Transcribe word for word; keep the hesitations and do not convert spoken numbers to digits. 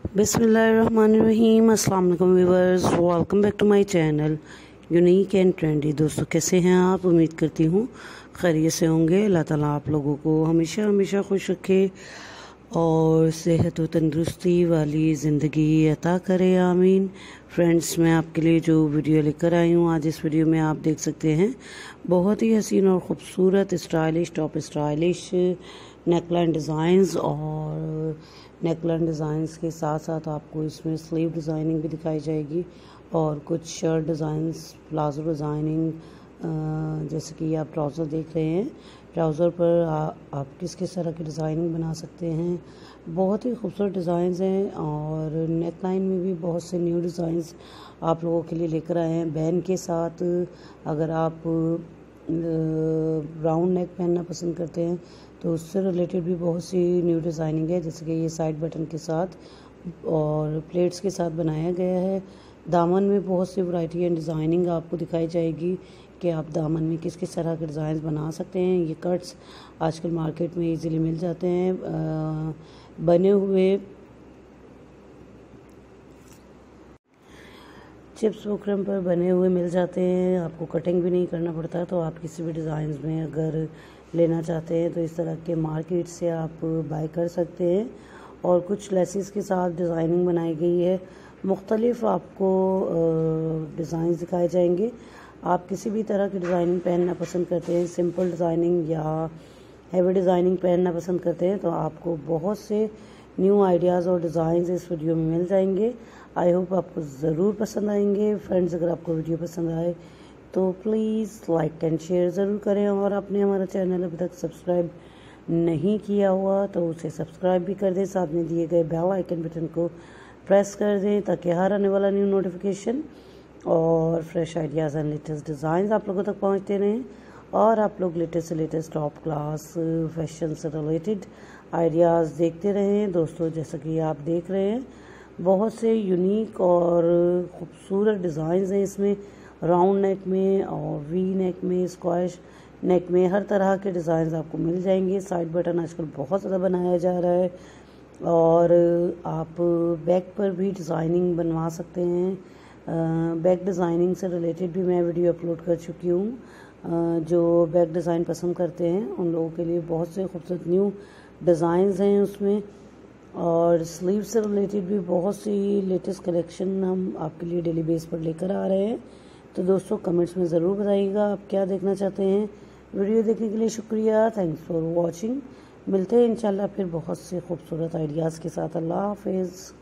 बिस्मिल्लाहिर्रहमानिर्रहीम। अस्सलाम वालेकुम viewers, welcome back to my channel unique and trendy. दोस्तों कैसे हैं आप? उम्मीद करती हूँ खैरियत से होंगे। अल्लाह ताला आप लोगों को हमेशा हमेशा खुश रखे और सेहत व तंदुरुस्ती वाली ज़िंदगी अता करे, आमीन। फ्रेंड्स, मैं आपके लिए जो वीडियो लेकर आई हूँ आज, इस वीडियो में आप देख सकते हैं बहुत ही हसीन और ख़ूबसूरत stylish top stylish neckline designs, और नेकलाइन डिज़ाइंस के साथ साथ आपको इसमें स्लीव डिज़ाइनिंग भी दिखाई जाएगी और कुछ शर्ट डिज़ाइंस, प्लाजो डिज़ाइनिंग, जैसे कि आप ट्राउज़र देख रहे हैं। ट्राउज़र पर आ, आप किस किस तरह की डिज़ाइनिंग बना सकते हैं। बहुत ही खूबसूरत डिज़ाइंस हैं और नेकलाइन में भी बहुत से न्यू डिज़ाइंस आप लोगों के लिए लेकर आए हैं बैन के साथ। अगर आप राउंड नेक पहनना पसंद करते हैं तो उससे रिलेटेड भी बहुत सी न्यू डिज़ाइनिंग है, जैसे कि ये साइड बटन के साथ और प्लेट्स के साथ बनाया गया है। दामन में बहुत सी वैरायटी एंड डिज़ाइनिंग आपको दिखाई जाएगी कि आप दामन में किस किस तरह के डिज़ाइन बना सकते हैं। ये कट्स आजकल मार्केट में इजीली मिल जाते हैं, आ, बने हुए चिप्स बुकरम पर बने हुए मिल जाते हैं। आपको कटिंग भी नहीं करना पड़ता, तो आप किसी भी डिज़ाइन में अगर लेना चाहते हैं तो इस तरह के मार्केट से आप बाय कर सकते हैं। और कुछ लेसिस के साथ डिज़ाइनिंग बनाई गई है। मुख्तलिफ आपको डिज़ाइन दिखाए जाएंगे। आप किसी भी तरह की डिज़ाइनिंग पहनना पसंद करते हैं, सिंपल डिज़ाइनिंग या हैवी डिज़ाइनिंग पहनना पसंद करते हैं, तो आपको बहुत से न्यू आइडियाज़ और डिज़ाइन इस वीडियो में मिल जाएंगे। आई होप आपको ज़रूर पसंद आएंगे। फ्रेंड्स, अगर आपको वीडियो पसंद आए तो प्लीज़ लाइक एंड शेयर ज़रूर करें, और आपने हमारा चैनल अभी तक सब्सक्राइब नहीं किया हुआ तो उसे सब्सक्राइब भी कर दें। साथ में दिए गए बेल आइकन बटन को प्रेस कर दें ताकि हर आने वाला न्यू नोटिफिकेशन और fresh ideas and latest design आप लोगों तक पहुंचते रहें, और आप लोग लेटेस्ट से लेटेस्ट टॉप क्लास फैशन से रिलेटेड आइडियाज़ देखते रहें। दोस्तों, जैसा कि आप देख रहे हैं बहुत से यूनिक और ख़ूबसूरत डिज़ाइंस हैं इसमें। राउंड नेक में और वी नेक में, स्क्वाश नेक में, हर तरह के डिज़ाइंस आपको मिल जाएंगे। साइड बटन आजकल बहुत ज़्यादा बनाया जा रहा है, और आप बैक पर भी डिज़ाइनिंग बनवा सकते हैं। बैक डिज़ाइनिंग से रिलेटेड भी मैं वीडियो अपलोड कर चुकी हूँ। जो बैक डिज़ाइन पसंद करते हैं उन लोगों के लिए बहुत से खूबसूरत न्यू डिज़ाइंस हैं उसमें। और स्लीव से रिलेटेड भी बहुत सी लेटेस्ट कलेक्शन हम आपके लिए डेली बेस पर लेकर आ रहे हैं। तो दोस्तों, कमेंट्स में ज़रूर बताइएगा आप क्या देखना चाहते हैं। वीडियो देखने के लिए शुक्रिया। Thanks for watching. मिलते हैं इंशाल्लाह फिर बहुत से खूबसूरत आइडियाज़ के साथ। अल्लाह हाफिज़।